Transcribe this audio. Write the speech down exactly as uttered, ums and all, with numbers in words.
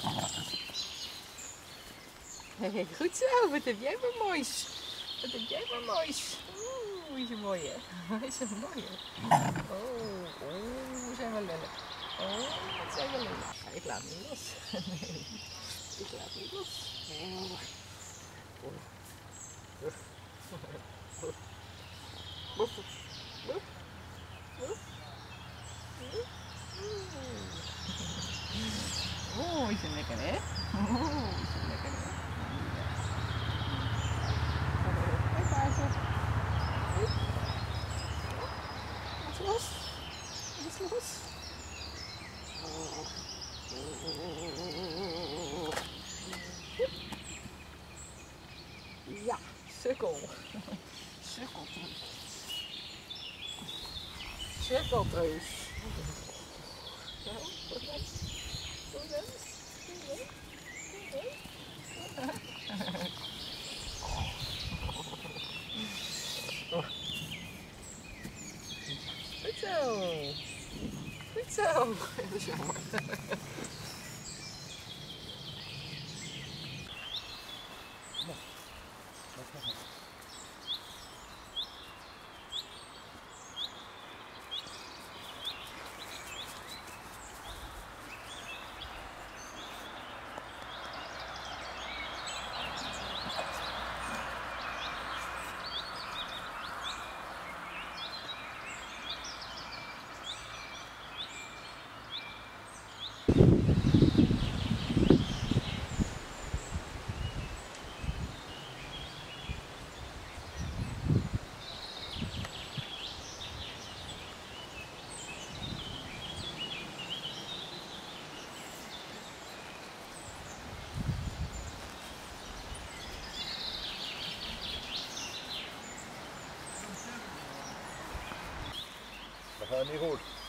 Hey, goed zo, wat heb jij voor moois? Wat heb jij voor moois? Oeh, is een mooie. Is een mooie. Oh, oh, zijn we lelijk. Oh, wat zijn we lelijk. Ik laat niet los. Nee, ik laat niet los. Oh. Woef. Woef. Woef. Woef. Woef. Oh, is een lekker hè? Oh, is een lekker hè? Hoi paasje. Wat is los? Wat is los? Ja, sukkel. Sukkeltreus. Sukkeltreus. Zo, goed eens. Goed eens. Goed zo. Goed zo. Dat is jammer. Dat gaat niet goed.